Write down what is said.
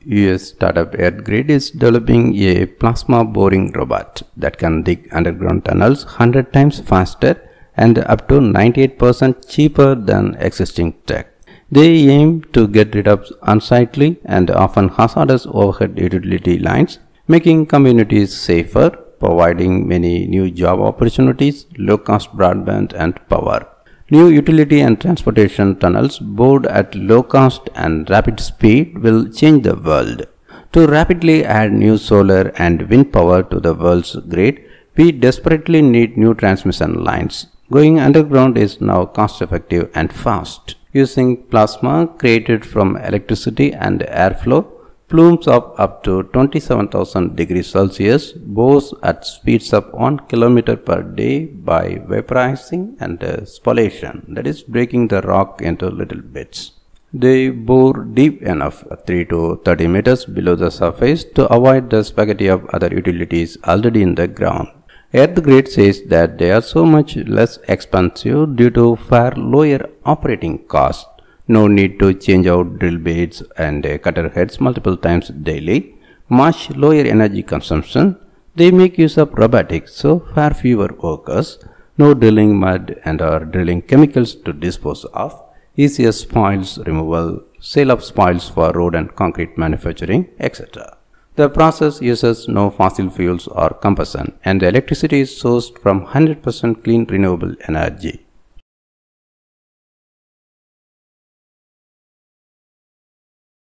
US startup Earthgrid is developing a plasma boring robot that can dig underground tunnels 100 times faster and up to 98% cheaper than existing tech. They aim to get rid of unsightly and often hazardous overhead utility lines, making communities safer, providing many new job opportunities, low-cost broadband and power. New utility and transportation tunnels bored at low cost and rapid speed will change the world. To rapidly add new solar and wind power to the world's grid, we desperately need new transmission lines. Going underground is now cost-effective and fast. Using plasma created from electricity and airflow, plumes of up to 27,000 degrees Celsius bores at speeds of 1 kilometer per day by vaporizing and spallation, that is breaking the rock into little bits. They bore deep enough, 3 to 30 meters below the surface, to avoid the spaghetti of other utilities already in the ground. Earthgrid says that they are so much less expensive due to far lower operating costs. No need to change out drill bits and cutter heads multiple times daily. Much lower energy consumption. They make use of robotics, so far fewer workers. No drilling mud and or drilling chemicals to dispose of. Easier spoils removal, sale of spoils for road and concrete manufacturing, etc. The process uses no fossil fuels or combustion, and the electricity is sourced from 100% clean renewable energy.